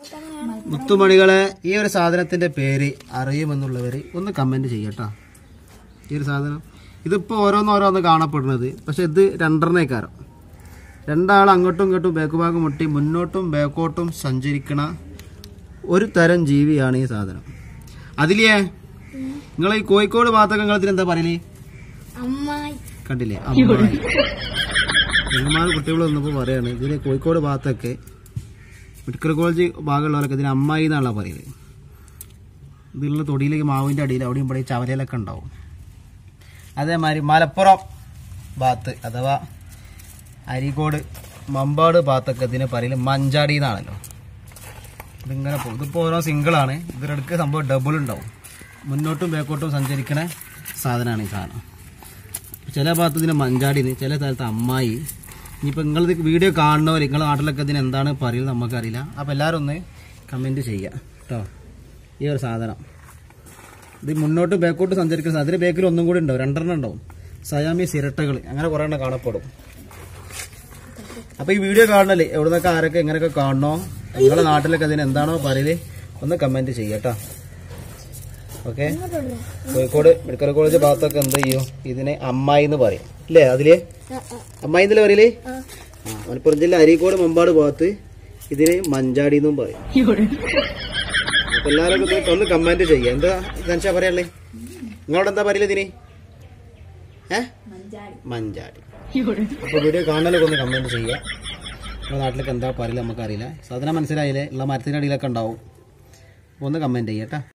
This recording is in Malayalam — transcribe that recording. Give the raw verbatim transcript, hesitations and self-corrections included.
മുത്തുമണികളെ ഈ ഒരു സാധനത്തിന്റെ പേര് അറിയുമെന്നുള്ളവര് ഒന്ന് കമന്റ് ചെയ്യട്ടോ. ഈ ഒരു സാധനം ഇതിപ്പോ ഓരോന്നോരോന്ന് കാണപ്പെടുന്നത്, പക്ഷെ ഇത് രണ്ടെണ്ണേക്കാരം. രണ്ടാൾ അങ്ങോട്ടും ഇങ്ങോട്ടും ബേക്കുഭാഗം മുട്ടി മുന്നോട്ടും ബേക്കോട്ടും സഞ്ചരിക്കണ ഒരു തരം ജീവിയാണ് ഈ സാധനം. അതിലേ നിങ്ങൾ ഈ കോഴിക്കോട് ഭാഗത്തൊക്കെ നിങ്ങൾ എന്താ പറയല്? കണ്ടില്ലേ, അമ്മായി. പെരുമാൾ കുട്ടികൾ വന്നപ്പോ പറയാണ് ഇതിന് കോഴിക്കോട് ഭാഗത്തൊക്കെ മെഡിക്കൽ കോളേജ് ഭാഗമുള്ളവരൊക്കെ ഇതിന് അമ്മായി എന്നാണല്ലോ പറയല്. ഇതിലുള്ള തൊടിയിലേക്ക് മാവിന്റെ അടിയിൽ അവിടെയും ഇവിടെ ചവലയിലൊക്കെ ഉണ്ടാവും. അതേമാതിരി മലപ്പുറം ഭാഗത്ത് അഥവാ അരീക്കോട് മമ്പാട് ഭാഗത്തൊക്കെ ഇതിനെ പറയല് മഞ്ചാടി എന്നാണല്ലോ. ഇതിങ്ങനെ പോകും. ഇതിപ്പോൾ ഓരോ സിംഗിളാണ്. ഇതിലെടുക്ക് സംഭവം ഡബിൾ ഉണ്ടാവും. മുന്നോട്ടും ബേക്കോട്ടും സഞ്ചരിക്കണ സാധനമാണ് ഈ സാധനം. ചില ഭാഗത്ത് ഇതിന് മഞ്ചാടിന്ന്, ചില സ്ഥലത്ത് അമ്മായി. ഇനിയിപ്പോൾ നിങ്ങളിത് വീഡിയോ കാണുന്നവർ നിങ്ങളുടെ നാട്ടിലൊക്കെ ഇതിന് എന്താണ് പറയുന്നത് നമുക്കറിയില്ല. അപ്പോൾ എല്ലാവരും ഒന്ന് കമൻറ്റ് ചെയ്യുക കേട്ടോ. ഈ ഒരു സാധനം ഇത് മുന്നോട്ടും ബേക്കോട്ടും സഞ്ചരിക്കുന്ന അതിന് ബേക്കിൽ ഒന്നും കൂടി ഉണ്ടാവും, രണ്ടെണ്ണം ഉണ്ടാവും. സയാമി സിരട്ടകൾ അങ്ങനെ കുറേ എണ്ണം കാണപ്പെടും. അപ്പോൾ ഈ വീഡിയോ കാണണല്ലേ എവിടെ നിന്നൊക്കെ ആരൊക്കെ എങ്ങനെയൊക്കെ കാണണോ, നിങ്ങളുടെ നാട്ടിലൊക്കെ അതിന് എന്താണോ പറയല് ഒന്ന് കമൻറ്റ് ചെയ്യുക കേട്ടോ. ഓക്കെ. കോഴിക്കോട് മെഡിക്കൽ കോളേജ് ഭാഗത്തൊക്കെ എന്ത് ചെയ്യും, ഇതിനെ അമ്മായി എന്ന് പറയും അല്ലേ? അതില് അമ്മായി എന്നല്ലേ പറയല്? ആ, മലപ്പുറം ജില്ല അരീക്കോട് മമ്പാട് ഭാഗത്ത് ഇതിന് മഞ്ചാടി എന്നും പറയും. അപ്പൊ എല്ലാവരും ഒന്ന് കമന്റ് ചെയ്യാം. എന്താ ധനുഷ പറയാനുള്ളേ? നിങ്ങളോട് എന്താ പറയല് ഇതിന്? ഏ മഞ്ചാടി. അപ്പൊ വീഡിയോ കാണാനൊക്കെ ഒന്ന് കമന്റ് ചെയ്യാം. നമ്മുടെ നാട്ടിലൊക്കെ എന്താ പറയില്ല നമുക്കറിയില്ല. സാധനം മനസ്സിലായില്ലേ? ഉള്ള മരത്തിന്റെ അടിയിലൊക്കെ ഉണ്ടാവും. ഒന്ന് കമന്റ് ചെയ്യാം കേട്ടോ.